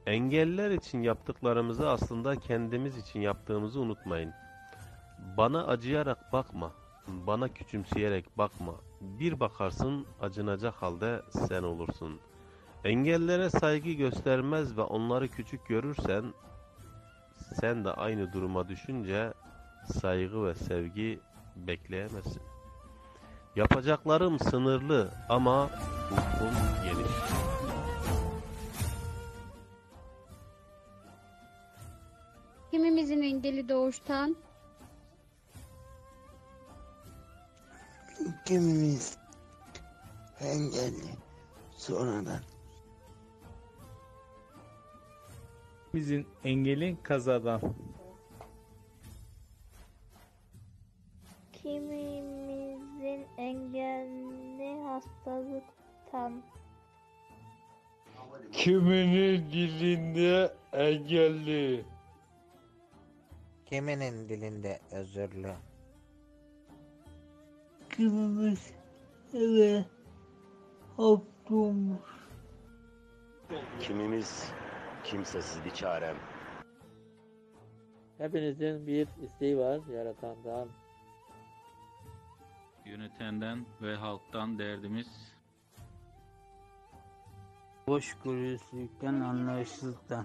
Engelliler için yaptıklarımızı aslında kendimiz için yaptığımızı unutmayın. Bana acıyarak bakma, bana küçümseyerek bakma. Bir bakarsın acınacak halde sen olursun. Engellilere saygı göstermez ve onları küçük görürsen, sen de aynı duruma düşünce saygı ve sevgi bekleyemezsin. Yapacaklarım sınırlı ama ufkum geniş. Kimimizin engeli doğuştan, Kimimiz engelli sonradan. Kimimizin engeli kazadan. Kimimizin engelli hastalıktan. Kiminin dilinde engelli. Kiminin dilinde özürlü. Kimimiz eve hapsolmuş. Kimimiz kimsesiz bir çarem. Hepinizin bir isteği var yaratandan. Yönetenden ve halktan derdimiz. Hoşgörüsüzlükten, anlayışsızlıktan.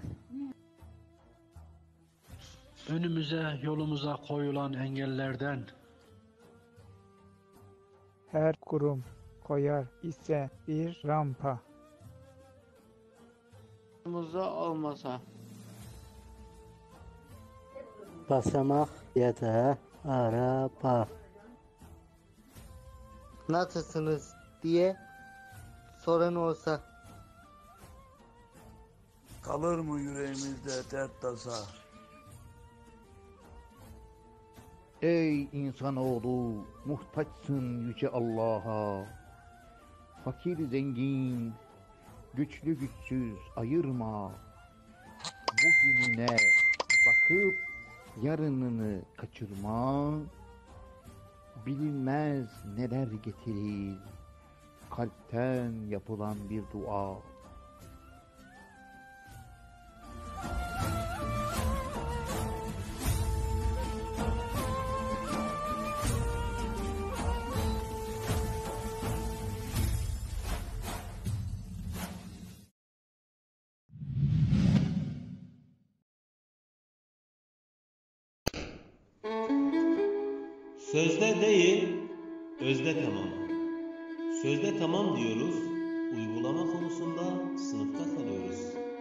Önümüze, yolumuza koyulan engellerden. Her kurum koyar ise bir rampa. Yanımızda olmasa. Basamak ya da araba. Nasılsınız diye soran olsa. Kalır mı yüreğimizde dert tasa? Ey insanoğlu, muhtaçsın yüce Allah'a. Fakir zengin, güçlü güçsüz ayırma. Bugününe bakıp yarınını kaçırma. Bilinmez neler getirir kalpten yapılan bir dua. Sözde değil, özde tamam. Sözde tamam diyoruz, uygulama konusunda sınıfta kalıyoruz.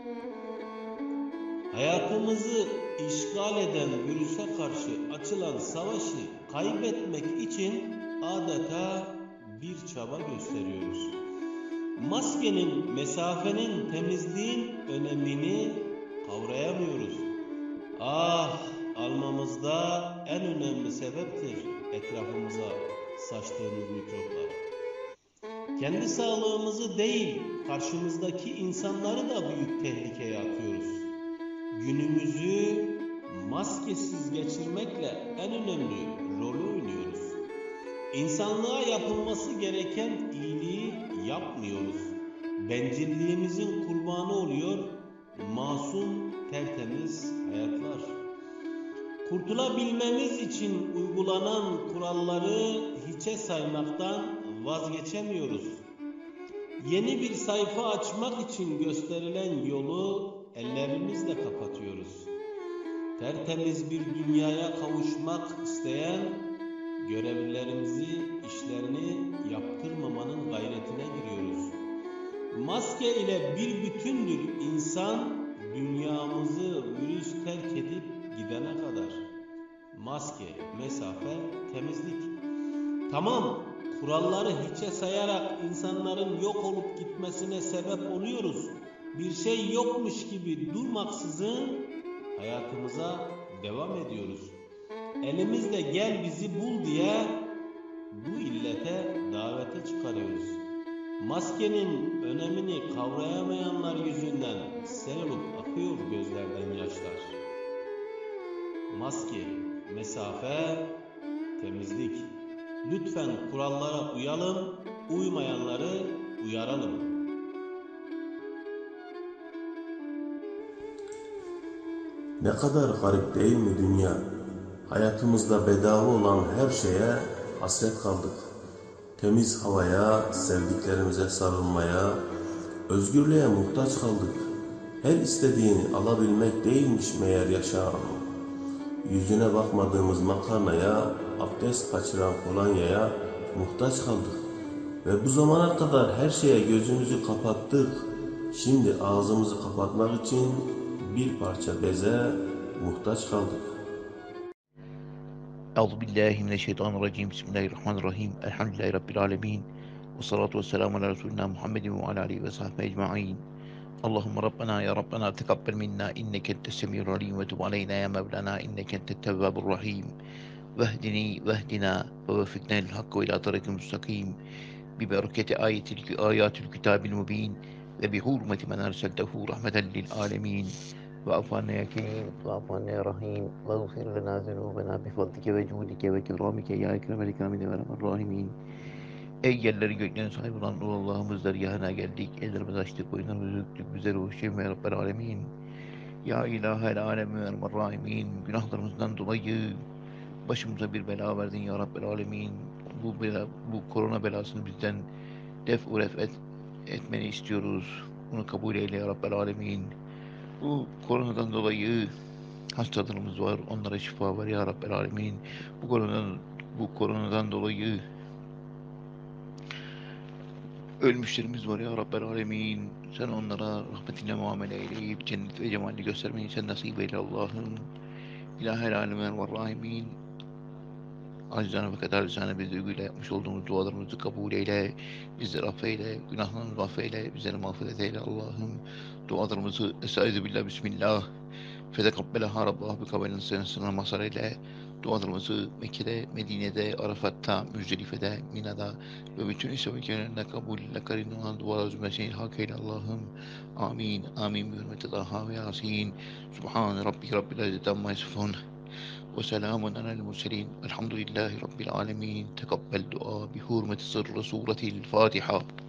Hayatımızı işgal eden virüse karşı açılan savaşı kaybetmek için adeta bir çaba gösteriyoruz. Maskenin, mesafenin, temizliğin önemini kavrayamıyoruz. Ah, almamızda en önemli sebeptir etrafımıza saçtığımız mikroplar. Kendi sağlığımızı değil, karşımızdaki insanları da büyük tehlikeye atıyoruz. Günümüzü maskesiz geçirmekle en önemli rolü oynuyoruz. İnsanlığa yapılması gereken iyiliği yapmıyoruz. Bencilliğimizin kurbanı oluyor, masum, tertemiz hayatlar. Kurtulabilmemiz için uygulanan kuralları hiçe saymaktan vazgeçemiyoruz. Yeni bir sayfa açmak için gösterilen yolu ellerimizle kapatıyoruz. Tertemiz bir dünyaya kavuşmak isteyen görevlilerimizi işlerini yaptırmamanın gayretine giriyoruz. Maske ile bir bütündür insan, dünyamızı virüs terk edip gidene kadar. Maske, mesafe, temizlik. Tamam, kuralları hiçe sayarak insanların yok olup gitmesine sebep oluyoruz. Bir şey yokmuş gibi durmaksızın hayatımıza devam ediyoruz. Elimizde gel bizi bul diye bu illete davete çıkarıyoruz. Maskenin önemini kavrayamayanlar yüzünden sel olup akıyor gözlerden yaşlar. Maske, mesafe, temizlik. Lütfen kurallara uyalım, uymayanları uyaralım. Ne kadar garip değil mi dünya? Hayatımızda bedava olan her şeye hasret kaldık. Temiz havaya, sevdiklerimize sarılmaya, özgürlüğe muhtaç kaldık. Her istediğini alabilmek değilmiş meğer yaşam. Yüzüne bakmadığımız makarnaya, abdest kaçıran kolonyaya muhtaç kaldık. Ve bu zamana kadar her şeye gözümüzü kapattık. Şimdi ağzımızı kapatmak için bir parça beze muhtaç kaldık. Euzubillahimineşşeytanirracim. Bismillahirrahmanirrahim. Elhamdülillahi Rabbil alemin. Ve salatu ve selamu ala Resulina Muhammedin ve ala alihi ve sahbihi ecma'in. Allahümme Rabbena ya Rabbena tekabbel minna inneke entes semiyul alim ve tub aleyna ya Mevlana inneke entet tevvabur rahim. Vehdini vehdina ve vefikna lil hakkı ve ila tariqil müstakim. Bi bereketi ayatil kitabil mubin ve bi hurmeti men erseltehu rahmeten lil alemin. واعف عنا يا كريم واعف عنا يا رحيم واغفر لنا ذنوبنا بفضلك وجودك وكرامك يا اكرم الاكرامين يا ارحم الراحمين. Ey yerleri göklerin sahibi olan Allah'ımız dergâhına geldik. Ellerimizi açtık, boyunlarımızı büktük. Bize ruhşem ve Rabbel alemin. Ya ilahel alemi ve ermer rahimin. Günahlarımızdan dolayı başımıza bir bela verdin ya Rabbel alemin. Bu korona belasını bizden etmeni istiyoruz. Bunu kabul eyle ya Rabbel alemin. Bu koronadan dolayı hastalarımız var. Onlara şifa ver ya Rabbel alemin. Bu koronadan dolayı ölmüşlerimiz var ya Rabbel alemin. Sen onlara rahmetinle muamele eyleyip cennet ve cemalini göstermeyi sen nasip eyle Allah'ım. İlahel alemin ve rahimin. Acizane ve kaderlisane bir duyguyla yapmış olduğumuz dualarımızı kabul eyle. Bizleri affeyle, günahlarımızı affeyle, bizleri mağfiret eyle Allah'ım. Dualarımızı estaizu billah bismillah. Fetekabbelaha Rabbah bi kabelin senesine mazhar eyle. Dualarımızı Mekke'de, Medine'de, Arafat'ta, Müzdelife'de, Mina'da ve bütün İslam ülkelerinde kabul ile karin olan dualar zümresini hak eyle Allah'ım. Amin. Amin. Bi hürmeti Taha ve Yasin. Subhan Rabbike Rabbil İzzeti amma yasifun. وسلام على المرسلين الحمد لله رب العالمين. تقبل دعاء بحرمة سر سورة الفاتحة.